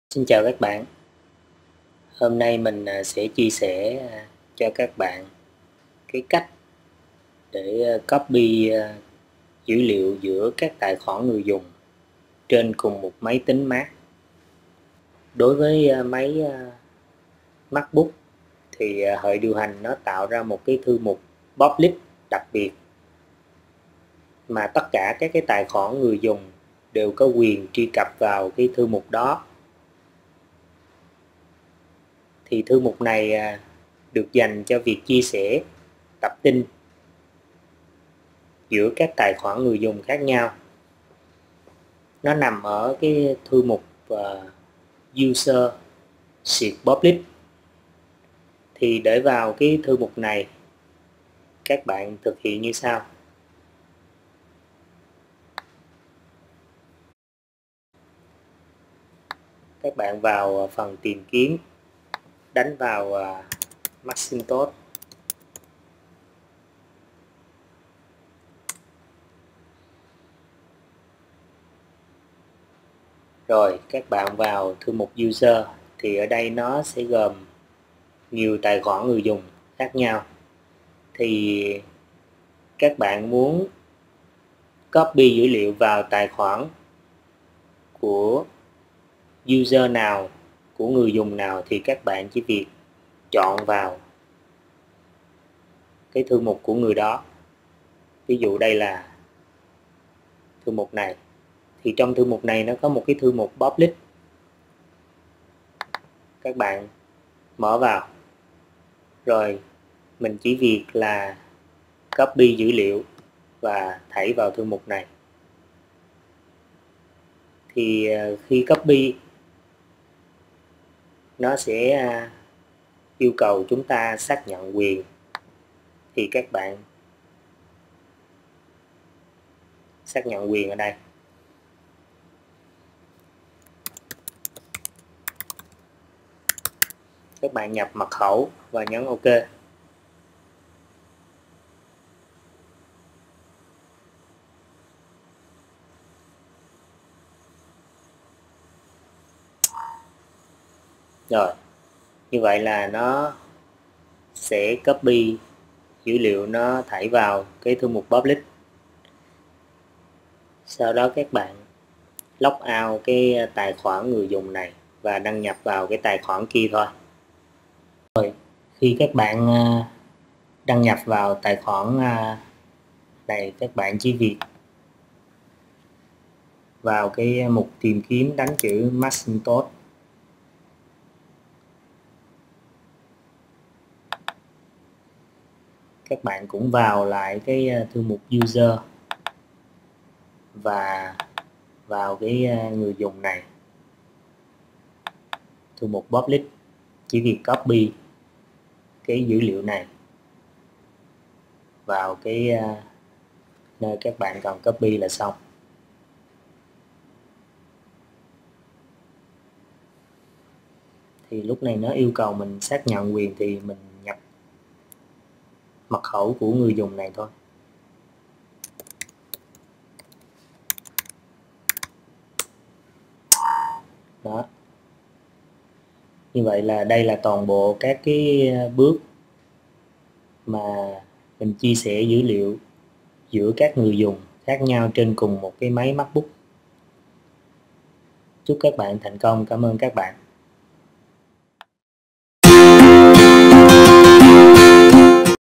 Xin chào các bạn. Hôm nay mình sẽ chia sẻ cho các bạn cái cách để copy dữ liệu giữa các tài khoản người dùng trên cùng một máy tính Mac. Đối với máy MacBook thì hệ điều hành nó tạo ra một cái thư mục public đặc biệt mà tất cả các cái tài khoản người dùng đều có quyền truy cập vào cái thư mục đó. Thì thư mục này được dành cho việc chia sẻ tập tin giữa các tài khoản người dùng khác nhau. Nó nằm ở cái thư mục user seed public. Thì để vào cái thư mục này, các bạn thực hiện như sau. Các bạn vào phần tìm kiếm, đánh vào Macintosh. Rồi các bạn vào thư mục user, thì ở đây nó sẽ gồm nhiều tài khoản người dùng khác nhau. Thì các bạn muốn copy dữ liệu vào tài khoản của user nào, của người dùng nào, thì các bạn chỉ việc chọn vào cái thư mục của người đó. Ví dụ đây là thư mục này, thì trong thư mục này nó có một cái thư mục public. Các bạn mở vào, rồi mình chỉ việc là copy dữ liệu và thảy vào thư mục này. Thì khi copy, nó sẽ yêu cầu chúng ta xác nhận quyền. Thì các bạn xác nhận quyền ở đây. Các bạn nhập mật khẩu và nhấn OK. Rồi, như vậy là nó sẽ copy dữ liệu, nó thảy vào cái thư mục public. Sau đó các bạn log out cái tài khoản người dùng này và đăng nhập vào cái tài khoản kia thôi. Rồi, khi các bạn đăng nhập vào tài khoản này, các bạn chỉ việc vào cái mục tìm kiếm, đánh chữ Macintosh. Các bạn cũng vào lại cái thư mục user và vào cái người dùng này, thư mục public, chỉ việc copy cái dữ liệu này vào cái nơi các bạn cần copy là xong. Thì lúc này nó yêu cầu mình xác nhận quyền, thì mình nhập mật khẩu của người dùng này thôi. Đó. Như vậy là đây là toàn bộ các cái bước mà mình chia sẻ dữ liệu giữa các người dùng khác nhau trên cùng một cái máy MacBook. Chúc các bạn thành công. Cảm ơn các bạn.